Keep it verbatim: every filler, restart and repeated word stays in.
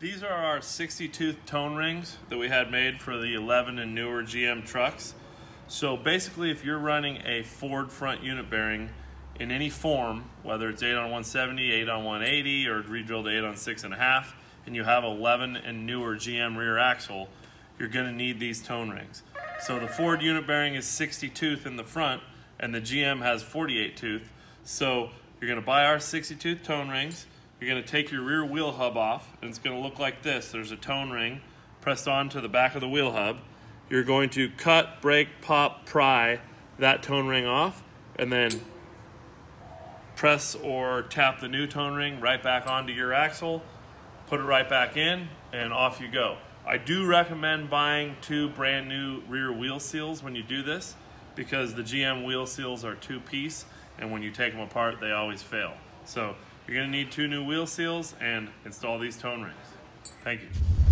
These are our sixty tooth tone rings that we had made for the eleven and newer G M trucks. So basically, if you're running a Ford front unit bearing in any form, whether it's eight on one seventy, eight on one eighty, or re-drilled eight on six and a half, and you have eleven and newer G M rear axle, you're gonna need these tone rings. So the Ford unit bearing is sixty tooth in the front, and the G M has forty-eight tooth. So you're gonna buy our sixty tooth tone rings. You're gonna take your rear wheel hub off, and it's gonna look like this. There's a tone ring pressed onto the back of the wheel hub. You're going to cut, break, pop, pry that tone ring off, and then press or tap the new tone ring right back onto your axle, put it right back in, and off you go. I do recommend buying two brand new rear wheel seals when you do this, because the G M wheel seals are two piece, and when you take them apart, they always fail. So you're gonna need two new wheel seals and install these tone rings. Thank you.